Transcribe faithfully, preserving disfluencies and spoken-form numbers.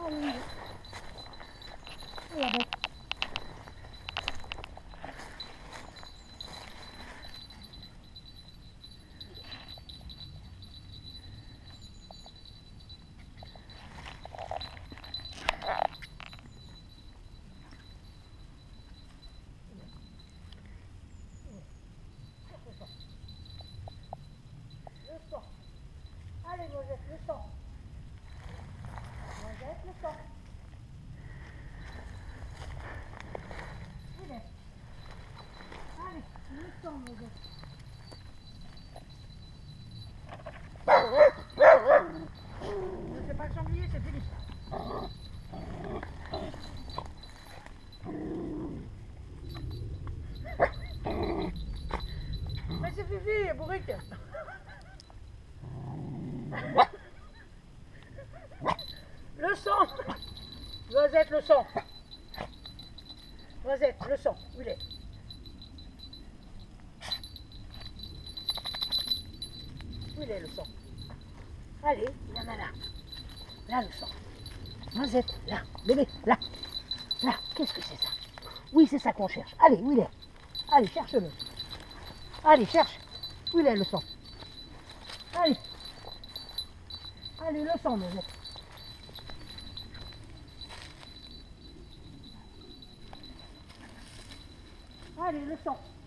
Allez, allez. Allez, Mosette, le sang. Mosette, le sang. Allez, allez, le sang, Mosette. C'est pas le sanglier, c'est fini. Mais c'est Fifi, bourrique. Le sang. Rosette, le sang. Rosette, le sang. Où il est? Où il est le sang? Allez, il y en a là. Là le sang. Rosette, là. Bébé, là. Là, qu'est-ce que c'est ça? Oui, c'est ça qu'on cherche. Allez, où il est? Allez, cherche-le. Allez, cherche. Où il est le sang? Allez. Allez, le sang, Rosette. Allez, le sang.